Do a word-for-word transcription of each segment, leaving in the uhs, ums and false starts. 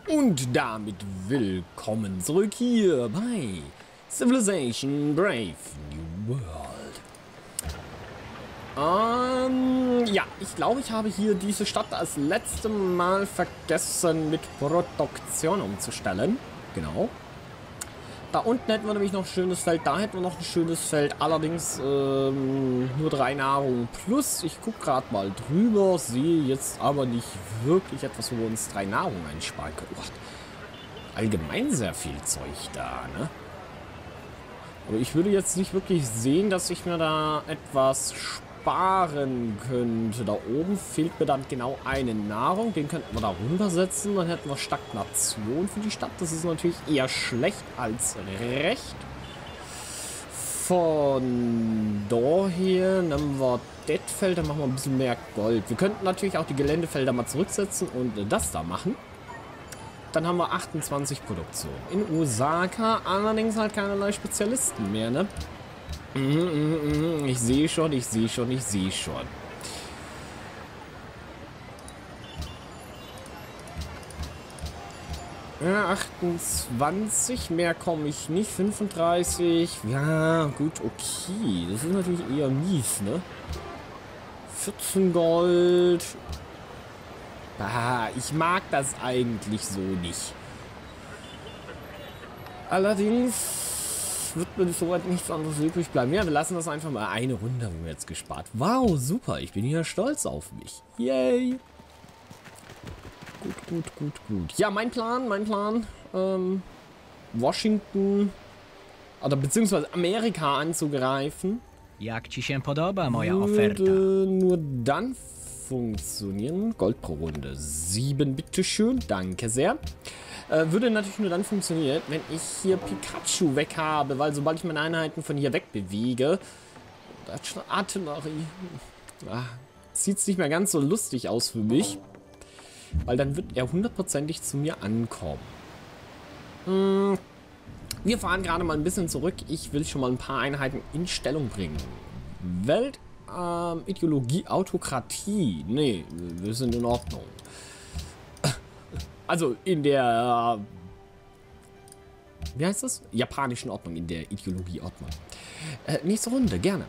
Und damit willkommen zurück hier bei Civilization Brave New World. Ähm, ja, ich glaube, ich habe hier diese Stadt das letzte Mal vergessen mit Produktion umzustellen. Genau. Da unten hätten wir nämlich noch ein schönes Feld, da hätten wir noch ein schönes Feld. Allerdings ähm, nur drei Nahrung plus. Ich gucke gerade mal drüber, sehe jetzt aber nicht wirklich etwas, wo wir uns drei Nahrung einsparen können. Oh, allgemein sehr viel Zeug da, ne? Aber ich würde jetzt nicht wirklich sehen, dass ich mir da etwas sparen könnte. Da oben fehlt mir dann genau eine Nahrung. Den könnten wir da runtersetzen. Dann hätten wir Stagnation für die Stadt. Das ist natürlich eher schlecht als recht. Von daher nehmen wir das Feld. Dann machen wir ein bisschen mehr Gold. Wir könnten natürlich auch die Geländefelder mal zurücksetzen und das da machen. Dann haben wir achtundzwanzig Produktion. In Osaka allerdings halt keinerlei Spezialisten mehr, ne? Mhm, mhm, ich sehe schon, ich sehe schon, ich sehe schon. Ja, achtundzwanzig, mehr komme ich nicht. fünfunddreißig, ja, gut, okay. Das ist natürlich eher mies, ne? vierzehn Gold. Ah, ich mag das eigentlich so nicht. Allerdings wird mir soweit nichts anderes übrig bleiben. Ja, wir lassen das einfach mal. Eine Runde haben wir jetzt gespart. Wow, super. Ich bin hier stolz auf mich. Yay. Gut, gut, gut, gut. Ja, mein Plan, mein Plan. Ähm, Washington oder beziehungsweise Amerika anzugreifen. Jak ci się podoba moja würde oferta? nur dann funktionieren. Gold pro Runde. sieben, bitteschön. Danke sehr. Äh, würde natürlich nur dann funktionieren, wenn ich hier Pikachu weg habe, weil sobald ich meine Einheiten von hier weg bewege, das ist schon Artillerie. Ah, sieht es nicht mehr ganz so lustig aus für mich, weil dann wird er hundertprozentig zu mir ankommen. Hm. Wir fahren gerade mal ein bisschen zurück. Ich will schon mal ein paar Einheiten in Stellung bringen. Welt, ähm, Ideologie, Autokratie. Nee, wir sind in Ordnung. Also in der, wie heißt das? Japanischen Ordnung, in der Ideologieordnung. Äh, nächste Runde, gerne.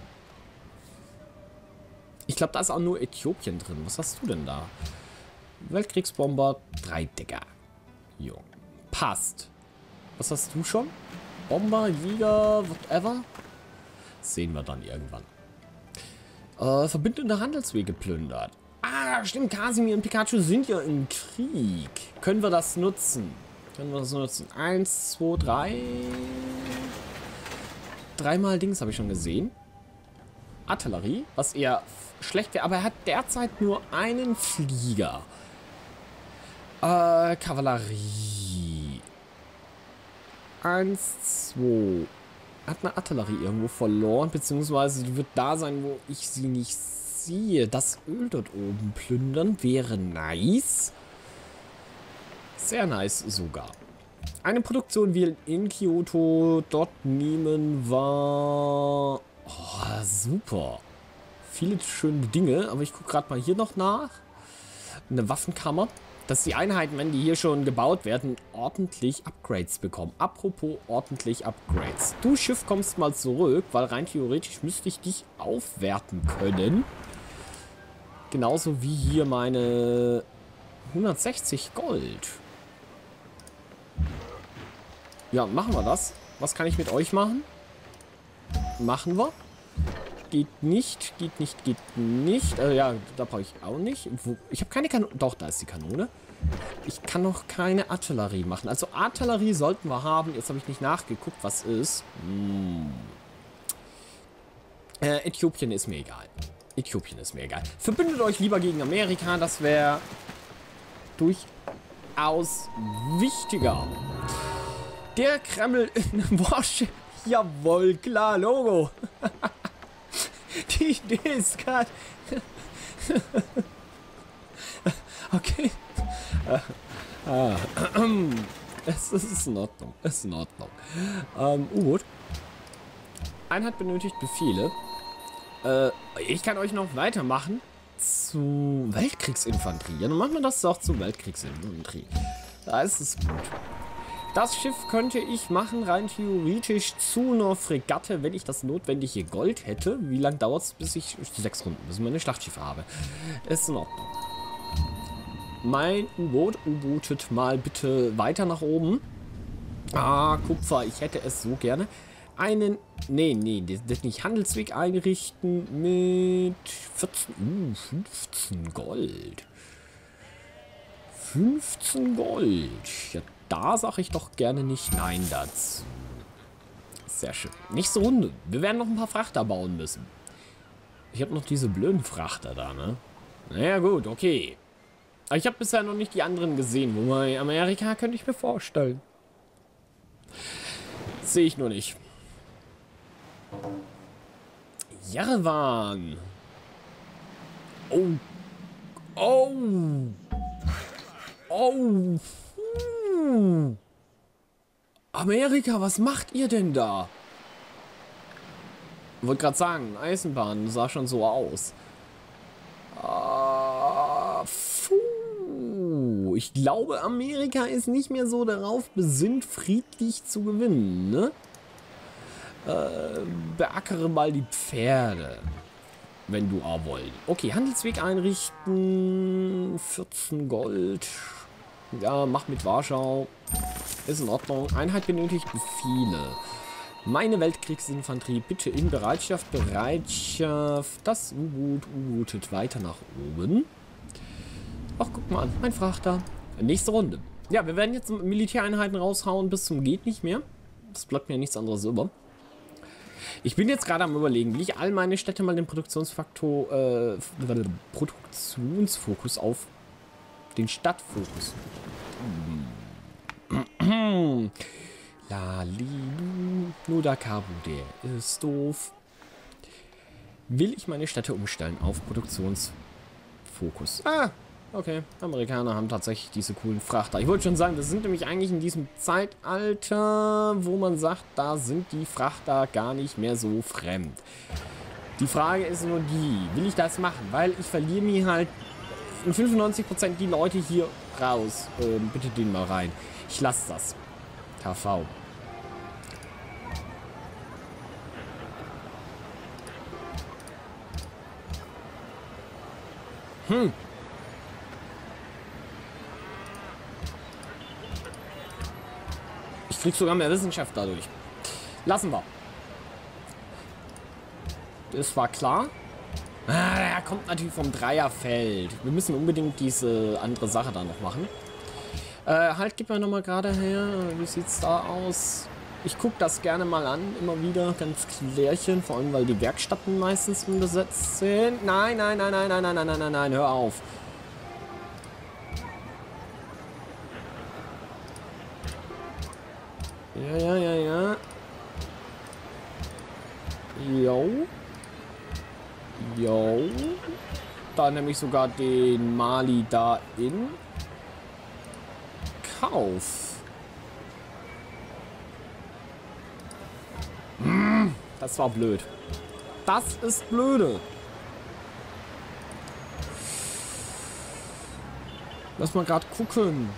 Ich glaube, da ist auch nur Äthiopien drin. Was hast du denn da? Weltkriegsbomber, drei Decker. Jo, passt. Was hast du schon? Bomber, Jäger, whatever. Sehen wir dann irgendwann. Äh, verbindende Handelswege plündert. Ah, stimmt, Casimir und Pikachu sind ja im Krieg. Können wir das nutzen? Können wir das nutzen? Eins, zwei, drei. Dreimal Dings habe ich schon gesehen. Artillerie, was eher schlecht wäre, aber er hat derzeit nur einen Flieger. Äh, Kavallerie. Eins, zwei. Hat eine Artillerie irgendwo verloren, beziehungsweise die wird da sein, wo ich sie nicht sehe. Das Öl dort oben plündern wäre nice. Sehr nice sogar. Eine Produktion wie in Kyoto dort nehmen war... Oh, super. Viele schöne Dinge, aber ich gucke gerade mal hier noch nach. Eine Waffenkammer. Dass die Einheiten, wenn die hier schon gebaut werden, ordentlich Upgrades bekommen. Apropos ordentlich Upgrades. Du Schiff kommst mal zurück, weil rein theoretisch müsste ich dich aufwerten können. Genauso wie hier meine hundertsechzig Gold. Ja, machen wir das. Was kann ich mit euch machen? Machen wir. Geht nicht, geht nicht, geht nicht. Äh, ja, da brauche ich auch nicht. Wo, ich habe keine Kanone. Doch, da ist die Kanone. Ich kann noch keine Artillerie machen. Also Artillerie sollten wir haben. Jetzt habe ich nicht nachgeguckt, was ist. Hm. Äh, Äthiopien ist mir egal. Äthiopien ist mir egal. Verbündet euch lieber gegen Amerika. Das wäre durchaus wichtiger. Der Kreml in Washington. Jawohl, klar, Logo. Die Idee ist gerade... Okay. Ah, es ist in Ordnung. Es ist in Ordnung. Ähm, U-Boot. Einheit benötigt Befehle. Äh, ich kann euch noch weitermachen zu Weltkriegsinfanterie. Ja, dann machen wir das auch zu Weltkriegsinfanterie. Da ist es gut. Das Schiff könnte ich machen, rein theoretisch zu einer Fregatte, wenn ich das notwendige Gold hätte. Wie lange dauert es, bis ich... Sechs Runden, bis ich meine Schlachtschiffe habe. Ist in Ordnung. Mein U-Boot, U-Bootet mal bitte weiter nach oben. Ah, Kupfer, ich hätte es so gerne. Einen... Nee, nee, das, das nicht. Handelsweg einrichten mit vierzehn... Uh, fünfzehn Gold. fünfzehn Gold. Ja, da sage ich doch gerne nicht nein dazu. Sehr schön. Nächste Runde. Wir werden noch ein paar Frachter bauen müssen. Ich habe noch diese blöden Frachter da, ne? Naja, gut, okay. Aber ich habe bisher noch nicht die anderen gesehen. Wobei Amerika könnte ich mir vorstellen. Sehe ich nur nicht. Jerewan. Oh. Oh. Oh. Hm. Amerika, was macht ihr denn da? Ich wollte gerade sagen, Eisenbahn sah schon so aus. Ah, puh. Ich glaube, Amerika ist nicht mehr so darauf besinnt, friedlich zu gewinnen, ne? Äh, beackere mal die Pferde. Wenn du auch wollt. Okay, Handelsweg einrichten. vierzehn Gold. Ja, mach mit Warschau. Ist in Ordnung. Einheit benötigt Befehle. Meine Weltkriegsinfanterie bitte in Bereitschaft. Bereitschaft. Das U-Boot U-Bootet weiter nach oben. Ach, guck mal an. Mein Frachter. Nächste Runde. Ja, wir werden jetzt Militäreinheiten raushauen bis zum geht nicht mehr. Das bleibt mir nichts anderes über. Ich bin jetzt gerade am Überlegen, will ich all meine Städte mal den Produktionsfaktor, äh, Produktionsfokus auf den Stadtfokus. Lalilu, Nodakabu, der ist doof. Will ich meine Städte umstellen auf Produktionsfokus? Ah, okay. Amerikaner haben tatsächlich diese coolen Frachter. Ich wollte schon sagen, wir sind nämlich eigentlich in diesem Zeitalter, wo man sagt, da sind die Frachter gar nicht mehr so fremd. Die Frage ist nur die, will ich das machen? Weil ich verliere mir halt in fünfundneunzig Prozent die Leute hier raus. Ähm, bitte den mal rein. Ich lasse das. K V. Hm. Ich krieg sogar mehr Wissenschaft dadurch. Lassen wir. Das war klar. Ah, der kommt natürlich vom Dreierfeld. Wir müssen unbedingt diese andere Sache da noch machen. Äh, halt, gib mir nochmal gerade her. Wie sieht's da aus? Ich gucke das gerne mal an, immer wieder, ganz klärchen. Vor allem, weil die Werkstätten meistens unbesetzt sind. Nein, nein, nein, nein, nein, nein, nein, nein, nein, nein, hör auf. Ja, ja, ja, ja. Jo. Jo. Da nehme ich sogar den Mali da in Kauf. Hm, das war blöd. Das ist blöde. Lass mal gerade gucken.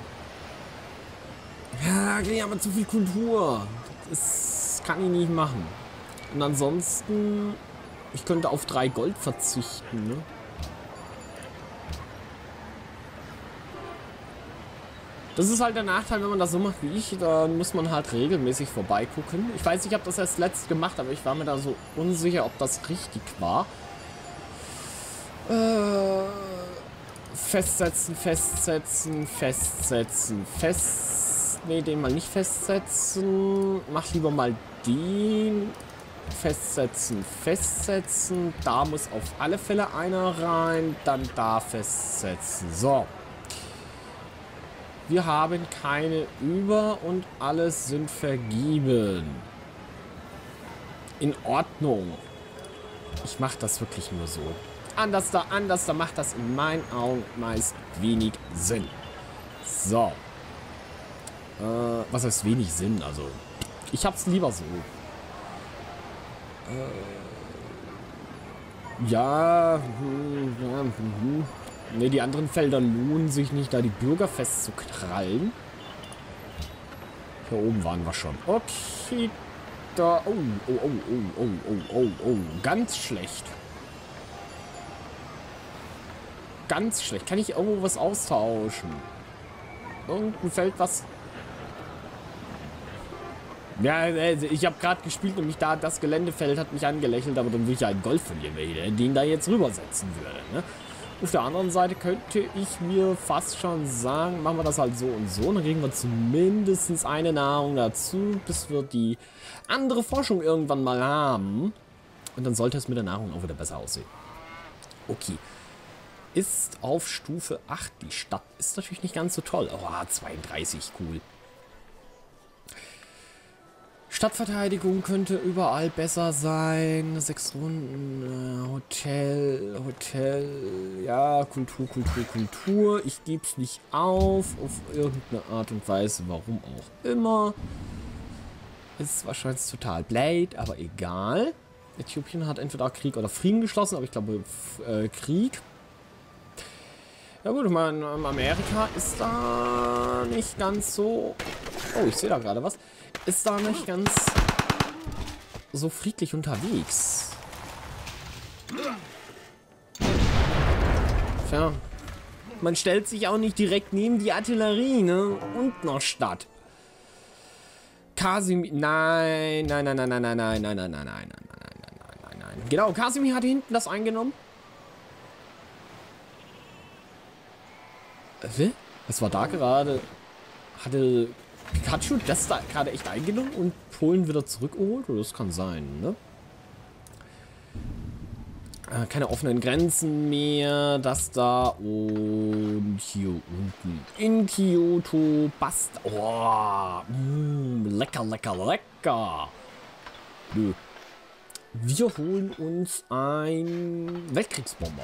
Ja, kriege ich aber zu viel Kultur. Das kann ich nicht machen. Und ansonsten, ich könnte auf drei Gold verzichten, ne? Das ist halt der Nachteil, wenn man das so macht wie ich, dann muss man halt regelmäßig vorbeigucken. Ich weiß, ich habe das erst letzt gemacht, aber ich war mir da so unsicher, ob das richtig war. Äh, festsetzen, festsetzen, festsetzen, fest... Ne, den mal nicht festsetzen. Mach lieber mal den. Festsetzen, festsetzen. Da muss auf alle Fälle einer rein. Dann da festsetzen. So. Wir haben keine über und alles sind vergeben. In Ordnung. Ich mache das wirklich nur so. Anders da, anders da macht das in meinen Augen meist wenig Sinn. So. Äh, was heißt wenig Sinn? Also, ich hab's lieber so. Äh, ja, hm, ja, hm. Ne, die anderen Felder lohnen sich nicht, da die Bürger festzukrallen. Da oben waren wir schon. Okay. Da. Oh, oh, oh, oh, oh, oh, oh, oh. Ganz schlecht. Ganz schlecht. Kann ich irgendwo was austauschen? Irgendein Feld was... Ja, also ich habe gerade gespielt und mich da, das Geländefeld hat mich angelächelt, aber dann würde ich ja einen Golf verlieren, wenn ich den da jetzt rübersetzen würde. Ne? Auf der anderen Seite könnte ich mir fast schon sagen, machen wir das halt so und so, dann kriegen wir zumindest eine Nahrung dazu, bis wir die andere Forschung irgendwann mal haben. Und dann sollte es mit der Nahrung auch wieder besser aussehen. Okay. Ist auf Stufe acht die Stadt. Ist natürlich nicht ganz so toll. Oh, zweiunddreißig, cool. Stadtverteidigung könnte überall besser sein. Sechs Runden. Äh, Hotel. Hotel. Ja, Kultur, Kultur, Kultur. Ich gebe es nicht auf. Auf irgendeine Art und Weise. Warum auch immer. Ist wahrscheinlich total blöd, aber egal. Äthiopien hat entweder Krieg oder Frieden geschlossen, aber ich glaube äh, Krieg. Ja gut, ich meine, Amerika ist da nicht ganz so... Oh, ich sehe da gerade was. Ist da nicht ganz so friedlich unterwegs. Tja. Man stellt sich auch nicht direkt neben die Artillerie, ne? Und noch Stadt. Kasimir... Nein, nein, nein, nein, nein, nein, nein, nein, nein, nein, nein, nein, nein, nein, nein, nein. Genau, Kasimir hatte hinten das eingenommen. Was war da gerade? Hatte Pikachu das da gerade echt eingenommen und Polen wieder zurückgeholt? Oder das kann sein, ne? Äh, keine offenen Grenzen mehr. Das da und hier unten in Kyoto. Bast. Oh, mm, lecker, lecker, lecker. Nö. Wir holen uns ein Weltkriegsbomber.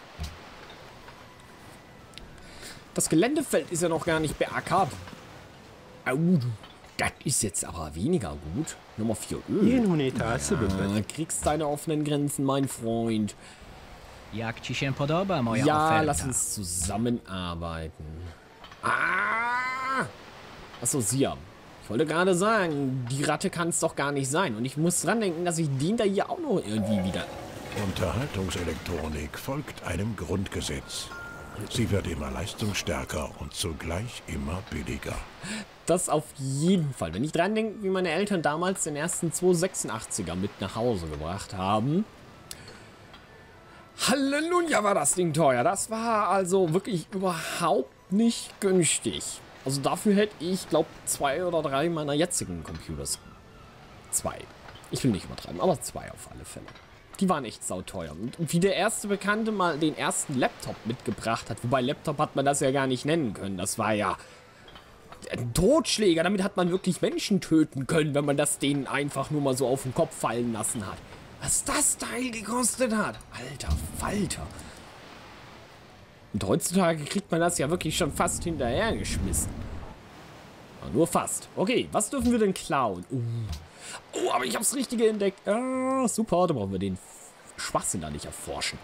Das Geländefeld ist ja noch gar nicht beackert. Au, das ist jetzt aber weniger gut. Nummer vier Öl. Ja, kriegst deine offenen Grenzen, mein Freund. Jak ci się podoba, moja Ja, oferta? lass uns zusammenarbeiten. Ah! Achso, Siam. Ich wollte gerade sagen, die Ratte kann es doch gar nicht sein. Und ich muss dran denken, dass ich den da hier auch noch irgendwie wieder... Unterhaltungselektronik folgt einem Grundgesetz. Sie wird immer leistungsstärker und zugleich immer billiger. Das auf jeden Fall. Wenn ich dran denke, wie meine Eltern damals den ersten zweihundertsechsundachtziger mit nach Hause gebracht haben. Halleluja, war das Ding teuer. Das war also wirklich überhaupt nicht günstig. Also dafür hätte ich, glaube zwei oder drei meiner jetzigen Computers. Zwei. Ich will nicht übertreiben, aber zwei auf alle Fälle. Die waren echt sauteuer. Und wie der erste Bekannte mal den ersten Laptop mitgebracht hat, wobei Laptop hat man das ja gar nicht nennen können. Das war ja ein Totschläger. Damit hat man wirklich Menschen töten können, wenn man das denen einfach nur mal so auf den Kopf fallen lassen hat. Was das Teil gekostet hat. Alter Falter. Und heutzutage kriegt man das ja wirklich schon fast hinterhergeschmissen. Ja, nur fast. Okay, was dürfen wir denn klauen? Uh. Oh, aber ich hab's Richtige entdeckt. Ah, super, da brauchen wir den Schwachsinn da nicht erforschen.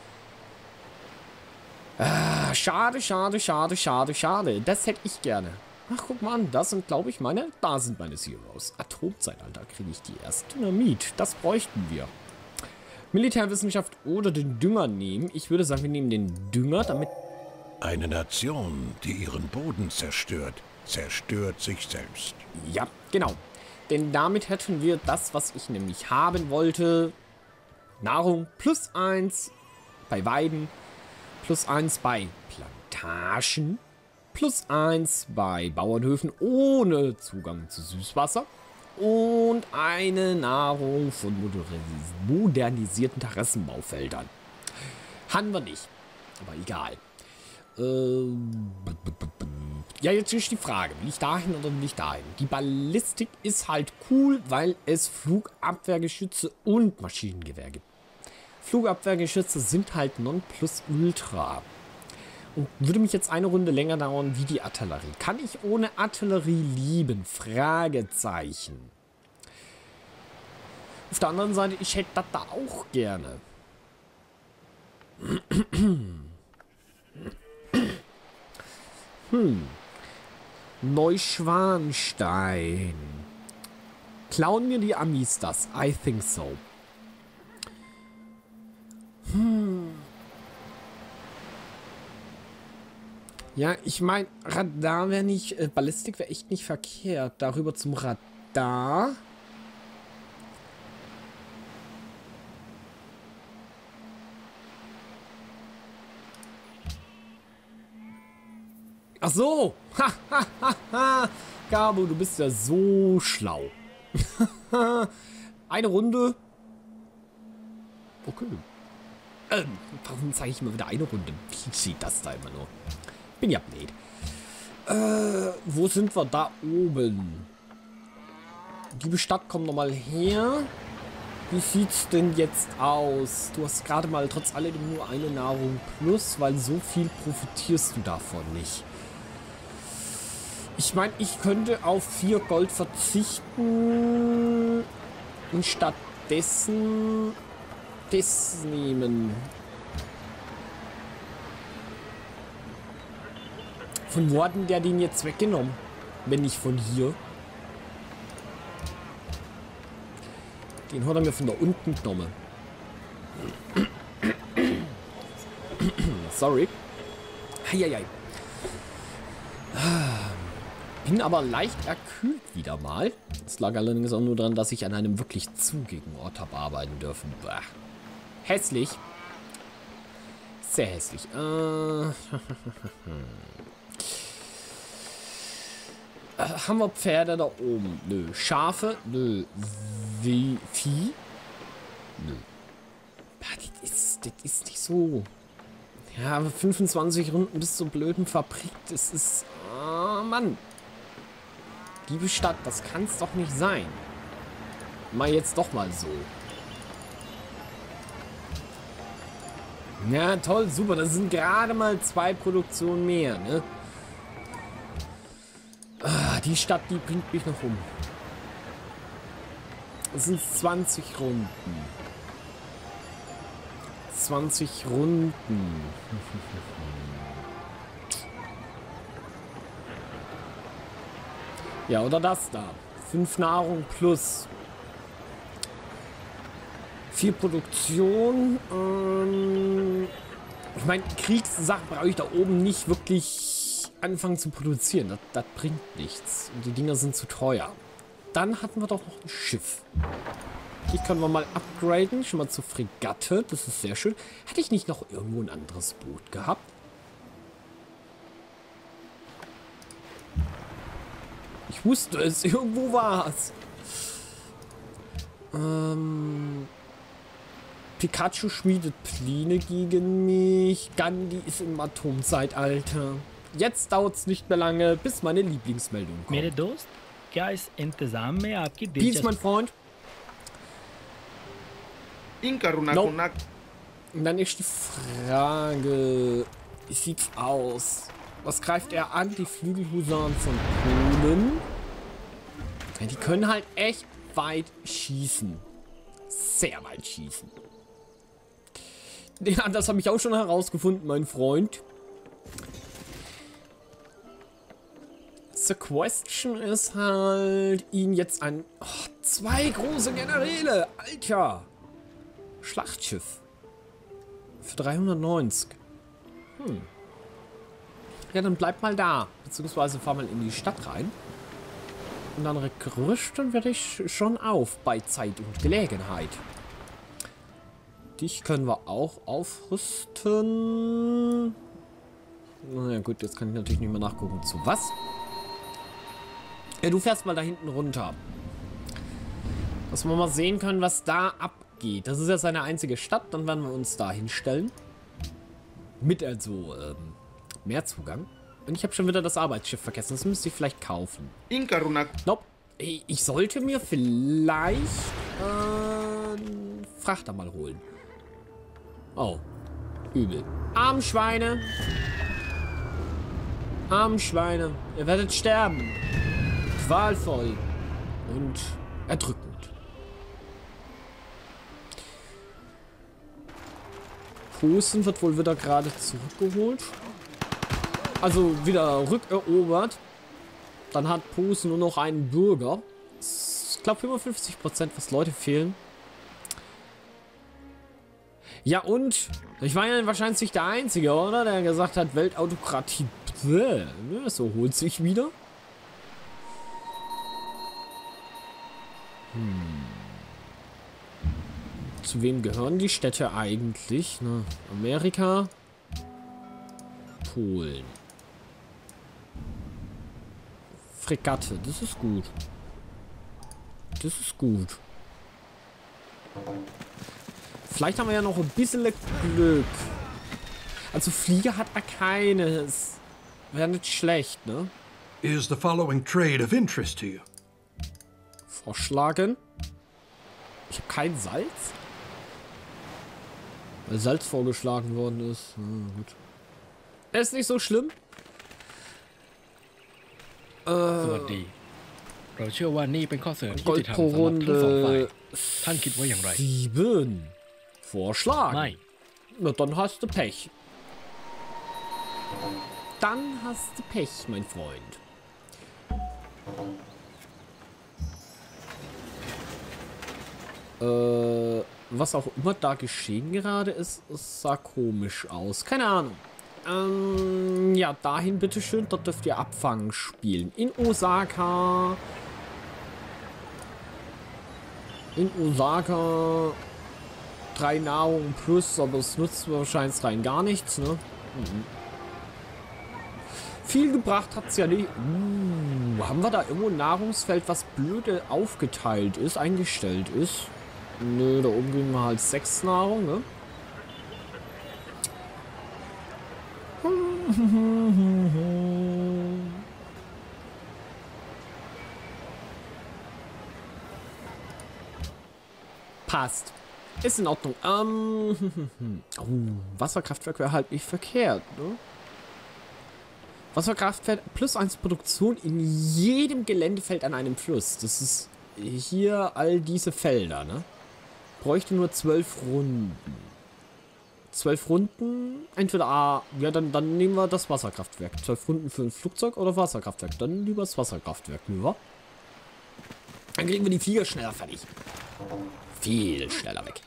Ah, schade, schade, schade, schade, schade. Das hätte ich gerne. Ach, guck mal an, das sind, glaube ich, meine... Da sind meine Zeros. Atomzeitalter kriege ich die erst. Dynamit, das bräuchten wir. Militärwissenschaft oder den Dünger nehmen. Ich würde sagen, wir nehmen den Dünger, damit... Eine Nation, die ihren Boden zerstört, zerstört sich selbst. Ja, genau. Denn damit hätten wir das, was ich nämlich haben wollte. Nahrung plus eins bei Weiden, plus eins bei Plantagen, plus eins bei Bauernhöfen ohne Zugang zu Süßwasser und eine Nahrung von modernisierten Terrassenbaufeldern. Haben wir nicht, aber egal. Ähm... Ja, jetzt ist die Frage, will ich dahin oder will ich dahin? Die Ballistik ist halt cool, weil es Flugabwehrgeschütze und Maschinengewehr gibt. Flugabwehrgeschütze sind halt Nonplusultra. Und würde mich jetzt eine Runde länger dauern wie die Artillerie. Kann ich ohne Artillerie lieben? Fragezeichen. Auf der anderen Seite, ich hätte das da auch gerne. Hm. Neuschwanstein. Klauen mir die Amis das? I think so. Hm. Ja, ich meine, Radar wäre nicht... Äh, Ballistik wäre echt nicht verkehrt. Darüber zum Radar. Ach so. Ha, ha, ha, ha. Gabo, du bist ja so schlau. Eine Runde. Okay. Ähm, warum zeige ich immer wieder eine Runde? Wie sieht das da immer nur? Bin ja blöd. Äh, wo sind wir? Da oben. Liebe Stadt, komm nochmal her. Wie sieht's denn jetzt aus? Du hast gerade mal trotz alledem nur eine Nahrung plus, weil so viel profitierst du davon nicht. Ich meine, ich könnte auf vier Gold verzichten und stattdessen das nehmen. Von wo hat denn der den jetzt weggenommen? Wenn nicht von hier. Den hat er mir von da unten genommen. Sorry. Heieiei. Bin aber leicht erkühlt wieder mal. Es lag allerdings auch nur daran, dass ich an einem wirklich zugigen Ort habe arbeiten dürfen. Bah. Hässlich. Sehr hässlich. Äh. Haben wir Pferde da oben? Nö. Schafe? Nö. Wie Vieh? Nö. Das ist, das ist nicht so. Ja, aber fünfundzwanzig Runden bis zur blöden Fabrik. Das ist... Oh, Mann. Liebe Stadt, das kann's doch nicht sein. Mal jetzt doch mal so. Ja, toll, super. Das sind gerade mal zwei Produktionen mehr, ne? Ah, die Stadt, die bringt mich noch um. Es sind zwanzig Runden. zwanzig Runden. Ja, oder das da. fünf Nahrung plus. vier Produktion. Ähm, ich meine, Kriegssachen brauche ich da oben nicht wirklich anfangen zu produzieren. Das, das bringt nichts. Und die Dinger sind zu teuer. Dann hatten wir doch noch ein Schiff. Die können wir mal upgraden. Schon mal zur Fregatte. Das ist sehr schön. Hatte ich nicht noch irgendwo ein anderes Boot gehabt? Ich wusste es. Irgendwo war es. Ähm... Pikachu schmiedet Pläne gegen mich. Gandhi ist im Atomzeitalter. Jetzt dauert es nicht mehr lange, bis meine Lieblingsmeldung kommt. मेरे दोस्त, क्या इस इंतजाम में आपकी Peace, mein Freund. Nope. Und dann ist die Frage, wie sieht's aus? Was greift er an? Die Flügelhusaren von Polen. Ja, die können halt echt weit schießen. Sehr weit schießen. Ja, das habe ich auch schon herausgefunden, mein Freund. The question ist halt, ihn jetzt ein... Oh, zwei große Generäle! Alter! Schlachtschiff. Für dreihundertneunzig. Hm. Ja, dann bleib mal da. Beziehungsweise fahr mal in die Stadt rein. Und dann rüsten wir dich schon auf bei Zeit und Gelegenheit. Dich können wir auch aufrüsten. Na ja, gut, jetzt kann ich natürlich nicht mehr nachgucken, zu was. Ja, du fährst mal da hinten runter. Dass wir mal sehen können, was da abgeht. Das ist ja seine einzige Stadt. Dann werden wir uns da hinstellen. Mit also ähm, mehr Zugang. Und ich habe schon wieder das Arbeitsschiff vergessen. Das müsste ich vielleicht kaufen. Nope. Ich sollte mir vielleicht äh, einen Frachter mal holen. Oh. Übel. Armschweine. Armschweine. Ihr werdet sterben. Qualvoll. Und erdrückend. Posen wird wohl wieder gerade zurückgeholt. Also wieder rückerobert. Dann hat Pose nur noch einen Bürger. Ich glaube fünfundfünfzig Prozent, was Leute fehlen. Ja und? Ich war ja wahrscheinlich nicht der Einzige, oder? Der gesagt hat, Weltautokratie. Bäh, ne? So holt sich wieder. Hm. Zu wem gehören die Städte eigentlich? Ne? Amerika. Polen. Fregatte, das ist gut. Das ist gut. Vielleicht haben wir ja noch ein bisschen Glück. Also Flieger hat er keines. Wäre nicht schlecht, ne? Is the following trade of interest to you? Vorschlagen. Ich habe kein Salz. Weil Salz vorgeschlagen worden ist. Hm, gut. Ist nicht so schlimm. สวัสดีเราเชื่อว่านี่เป็นข้อเสนอที่ยุติธรรมสำหรับทั้งสองฝ่ายท่านคิดว่าอย่างไร sieben. Vorschlagen. ไม่ Na, dann hast du Pech. Dann hast du Pech, mein Freund. Äh, was auch immer da geschehen gerade ist, es sah komisch aus. Keine Ahnung. Ähm, ja, dahin bitteschön. Dort dürft ihr Abfangen spielen. In Osaka. In Osaka. Drei Nahrung plus, aber es nutzt wahrscheinlich rein gar nichts, ne? Mhm. Viel gebracht hat es ja nicht. Uh, haben wir da irgendwo ein Nahrungsfeld, was blöde aufgeteilt ist, eingestellt ist? Nö, da oben kriegen wir halt sechs Nahrung, ne? Passt. Ist in Ordnung. Ähm, oh, Wasserkraftwerk wäre halt nicht verkehrt, ne? Wasserkraftwerk plus eins Produktion in jedem Geländefeld an einem Fluss. Das ist hier all diese Felder, ne? Bräuchte nur zwölf Runden. Zwölf Runden, entweder A, ja, dann, dann nehmen wir das Wasserkraftwerk. Zwölf Runden für ein Flugzeug oder Wasserkraftwerk. Dann lieber das Wasserkraftwerk, lieber. Dann kriegen wir die Flieger schneller fertig. Viel schneller weg.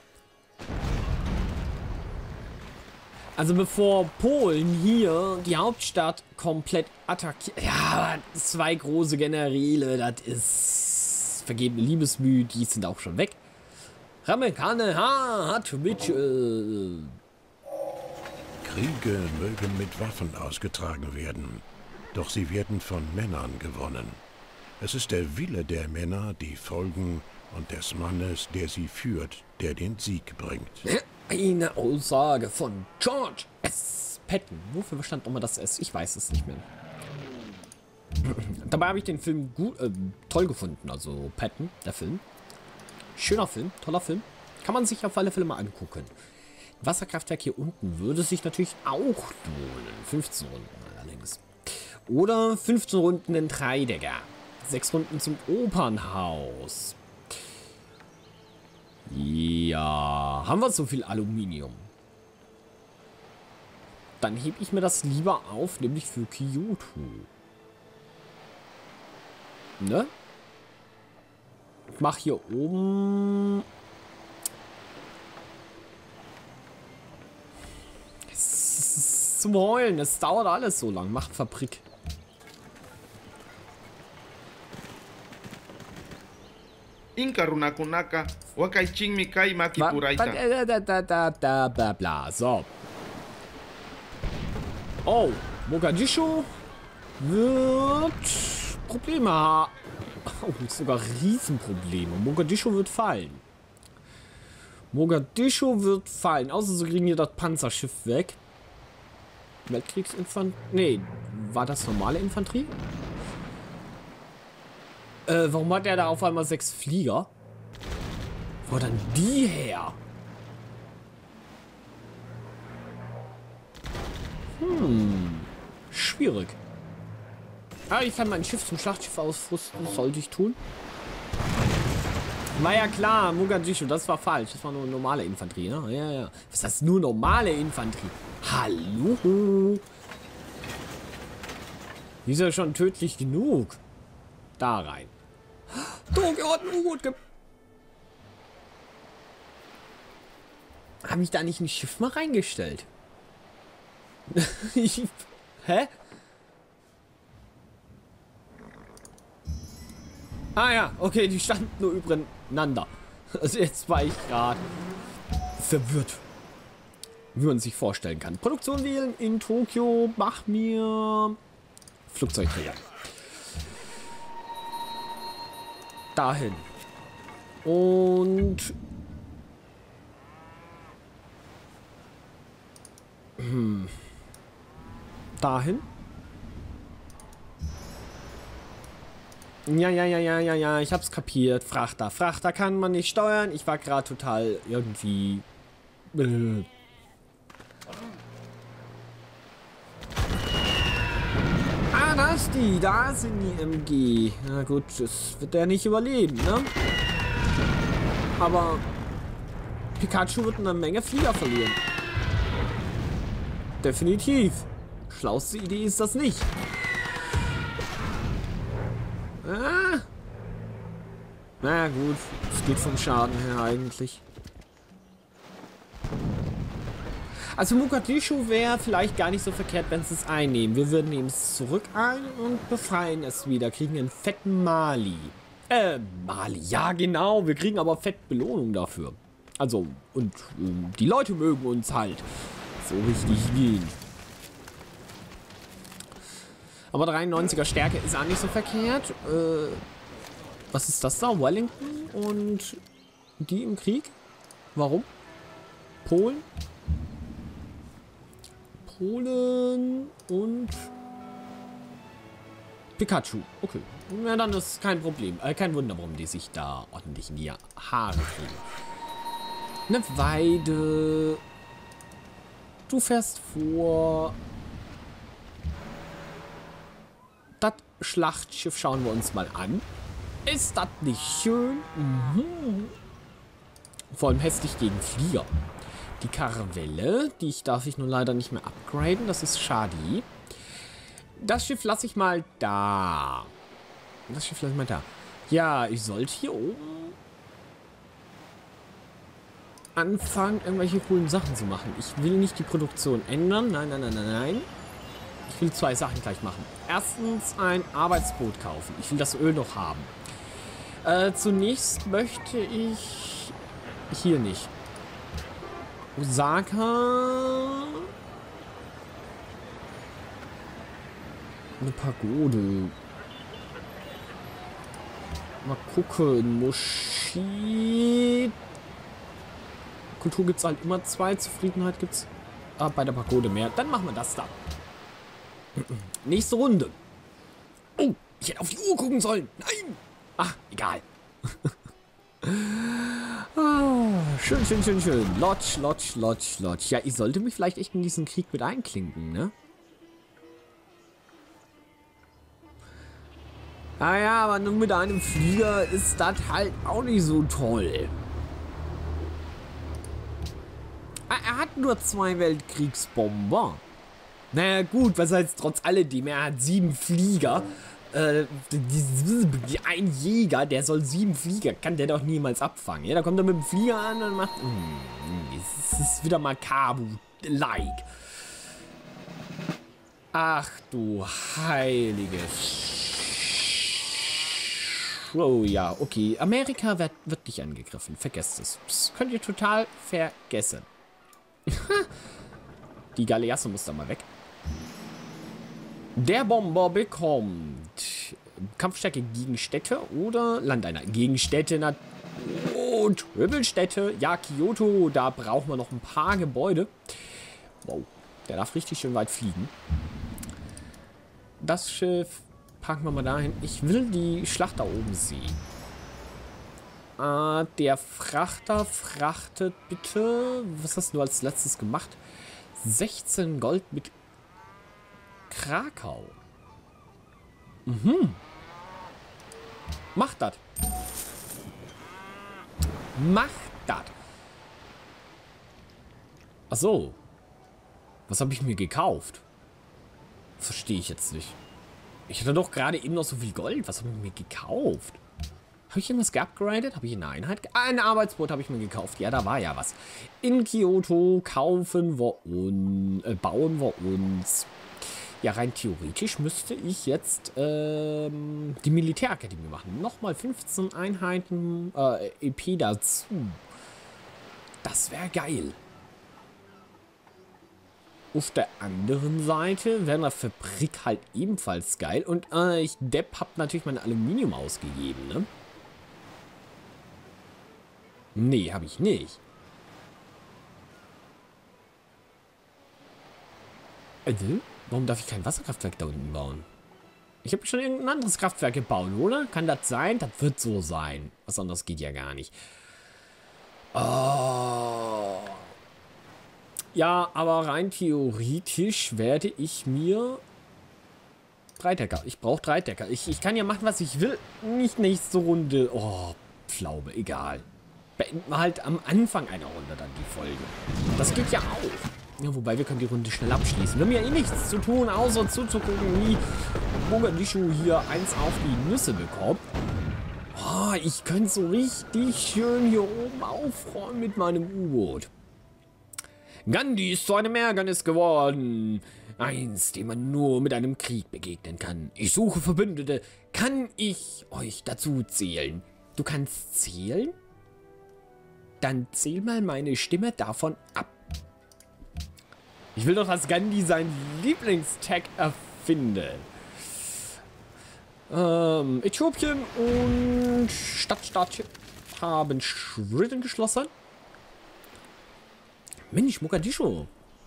Also bevor Polen hier die Hauptstadt komplett attackiert. Ja, zwei große Generäle, das ist vergebene Liebesmüh, die sind auch schon weg. Ramekane, ha, hat mit. Äh Kriege mögen mit Waffen ausgetragen werden, doch sie werden von Männern gewonnen. Es ist der Wille der Männer, die folgen, und des Mannes, der sie führt, der den Sieg bringt. Eine Aussage von George S. Patton. Wofür stand nochmal das S? Ich weiß es nicht mehr. Dabei habe ich den Film gut, äh, toll gefunden. Also Patton, der Film. Schöner Film, toller Film. Kann man sich auf alle Fälle mal angucken. Wasserkraftwerk hier unten würde sich natürlich auch lohnen. fünfzehn Runden allerdings. Oder fünfzehn Runden in Dreidecker. sechs Runden zum Opernhaus. Ja, haben wir so viel Aluminium? Dann hebe ich mir das lieber auf, nämlich für Kyoto. Ne? Ich mache hier oben... Es ist zum Heulen, es dauert alles so lang. Macht Fabrik. Inkarunakunaka, Wakaiching Mikai Maki Puraita. Da, da, da, da, da, bla, bla. So. Oh, Mogadischu wird Probleme haben. Oh, sogar Riesenprobleme. Mogadischu wird fallen. Mogadischu wird fallen. Außer sie kriegen hier das Panzerschiff weg. Weltkriegsinfanterie. Nee, war das normale Infanterie? Äh, warum hat er da auf einmal sechs Flieger? Wo dann die her? Hm. Schwierig. Ah, ich kann mein Schiff zum Schlachtschiff ausrüsten. Das sollte ich tun. War ja klar, Mogadischu, das war falsch. Das war nur normale Infanterie, ne? Ja, ja. Was ist das? Nur normale Infanterie? Hallo? Die ist ja schon tödlich genug. Da rein. Tokio hat ein U-Boot ge... Habe ich da nicht ein Schiff mal reingestellt? ich, hä? Ah ja, okay, die standen nur übereinander. Also jetzt war ich gerade verwirrt. Wie man sich vorstellen kann. Produktion wählen in Tokio. Mach mir Flugzeugträger. Dahin. Und... Hm. Dahin. Ja, ja, ja, ja, ja, ja, ich hab's kapiert. Frachter. Frachter kann man nicht steuern. Ich war gerade total irgendwie... Äh. Ah, da ist die. Da sind die M G. Na gut, das wird der nicht überleben, ne? Aber Pikachu wird eine Menge Flieger verlieren. Definitiv. Schlauste Idee ist das nicht. Ah. Na gut, es geht vom Schaden her eigentlich. Also Mogadischu wäre vielleicht gar nicht so verkehrt, wenn sie es einnehmen. Wir würden nehmen es zurück ein und befreien es wieder. Kriegen einen fetten Mali. Äh, Mali, ja genau. Wir kriegen aber fett Belohnung dafür. Also, und äh, die Leute mögen uns halt so richtig gehen. Aber dreiundneunziger Stärke ist auch nicht so verkehrt. Äh, was ist das da? Wellington und die im Krieg? Warum? Polen? Polen und Pikachu. Okay. Na, dann ist kein Problem. Äh, kein Wunder, warum die sich da ordentlich in die Haare kriegen. Eine Weide. Du fährst vor. Das Schlachtschiff schauen wir uns mal an. Ist das nicht schön? Mhm. Vor allem hässlich gegen Flieger. Die Karavelle, die ich darf ich nur leider nicht mehr upgraden. Das ist schade. Das Schiff lasse ich mal da. Das Schiff lasse ich mal da. Ja, ich sollte hier oben anfangen, irgendwelche coolen Sachen zu machen. Ich will nicht die Produktion ändern. Nein, nein, nein, nein, nein. Ich will zwei Sachen gleich machen. Erstens ein Arbeitsboot kaufen. Ich will das Öl noch haben. Äh, zunächst möchte ich hier nicht. Osaka. Eine Pagode. Mal gucken. Moschee. Kultur gibt es halt immer zwei. Zufriedenheit gibt es ah, bei der Pagode mehr. Dann machen wir das da. Nächste Runde. Oh, ich hätte auf die Uhr gucken sollen. Nein. Ach, egal. Ah, schön, schön, schön, schön. Lodge, Lodge, Lodge, Lodge. Ja, ich sollte mich vielleicht echt in diesen Krieg mit einklinken, ne? Ah ja, aber nur mit einem Flieger ist das halt auch nicht so toll. Ah, er hat nur zwei Weltkriegsbomber. Naja gut, was heißt trotz alledem? Er hat sieben Flieger. Äh, ein Jäger, der soll sieben Flieger, kann der doch niemals abfangen. Ja, da kommt er mit dem Flieger an und macht... Es ist wieder mal Kabu-like. Ach du heilige... Oh ja, okay. Amerika wird, wird nicht angegriffen. Vergesst es. Das könnt ihr total vergessen. Die Galeasse muss da mal weg. Der Bomber bekommt Kampfstärke gegen Städte oder Landeinheiten. Gegen Städte und Triple-Städte. Ja, Kyoto, da brauchen wir noch ein paar Gebäude. Wow, der darf richtig schön weit fliegen. Das Schiff packen wir mal dahin. Ich will die Schlacht da oben sehen. Äh, der Frachter frachtet bitte... Was hast du als letztes gemacht? sechzehn Gold mit Krakau. Mhm. Mach das. Mach das. Ach so. Was habe ich mir gekauft? Verstehe ich jetzt nicht. Ich hatte doch gerade eben noch so viel Gold. Was habe ich mir gekauft? Habe ich irgendwas geupgradet? Habe ich eine Einheit? Ah, ein Arbeitsboot habe ich mir gekauft. Ja, da war ja was. In Kyoto kaufen wir uns, äh, bauen wir uns. Ja, rein theoretisch müsste ich jetzt ähm, die Militärakademie machen. Nochmal fünfzehn Einheiten äh, E P dazu. Das wäre geil. Auf der anderen Seite wäre eine Fabrik halt ebenfalls geil. Und äh, ich, Depp, hab natürlich mein Aluminium ausgegeben, ne? Nee, habe ich nicht. Also, warum darf ich kein Wasserkraftwerk da unten bauen? Ich habe schon irgendein anderes Kraftwerk gebaut, oder? Kann das sein? Das wird so sein. Was anderes geht ja gar nicht. Oh. Ja, aber rein theoretisch werde ich mir... Dreidecker. Ich brauche Dreidecker. Ich, ich kann ja machen, was ich will. Nicht nächste Runde. Oh, Pflaume. Egal. Beenden wir halt am Anfang einer Runde dann die Folge. Das geht ja auch. Ja, wobei wir können die Runde schnell abschließen. Wir haben ja eh nichts zu tun, außer zuzugucken, wie Mogadischu hier eins auf die Nüsse bekommt. Oh, ich könnte so richtig schön hier oben aufräumen mit meinem U-Boot. Gandhi ist zu einem Ärgernis geworden. Eins, dem man nur mit einem Krieg begegnen kann. Ich suche Verbündete. Kann ich euch dazu zählen? Du kannst zählen? Dann zähl mal meine Stimme davon ab. Ich will doch, dass Gandhi sein Lieblingstag erfindet. Ähm, Äthiopien und Stadtstaat haben Schritte geschlossen. Mensch, Mogadischu.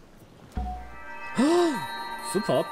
Oh, super.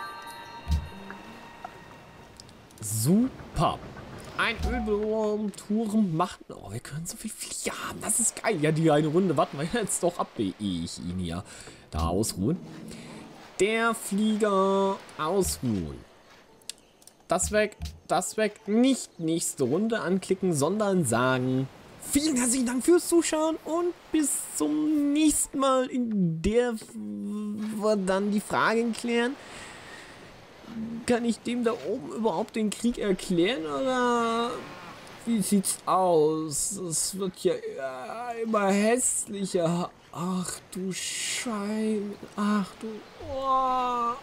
Super. Ein Ölbohrturm macht... Oh, wir können so viel Flieger haben. Das ist geil. Ja, die eine Runde warten wir jetzt doch ab, ehe ich ihn hier da ausruhen. Der Flieger ausruhen. Das weg, das weg. Nicht nächste Runde anklicken, sondern sagen... Vielen herzlichen Dank fürs Zuschauen und bis zum nächsten Mal, in der wir dann die Fragen klären. Kann ich dem da oben überhaupt den Krieg erklären oder wie sieht's aus? Es wird ja immer hässlicher. Ach du Scheiße. Ach du... Oh.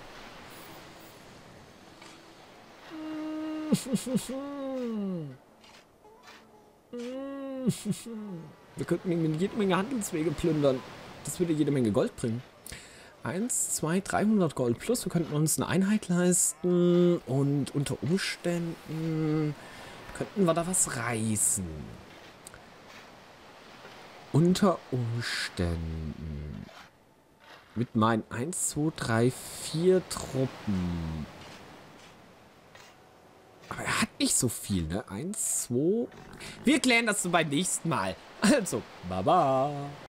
Wir könnten jede Menge Handelswege plündern. Das würde jede Menge Gold bringen. Eins, zwei, dreihundert Gold plus. Wir könnten uns eine Einheit leisten. Und unter Umständen könnten wir da was reißen. Unter Umständen. Mit meinen eins, zwei, drei, vier Truppen. Aber er hat nicht so viel, ne? eins, zwei... Wir klären das so beim nächsten Mal. Also, baba.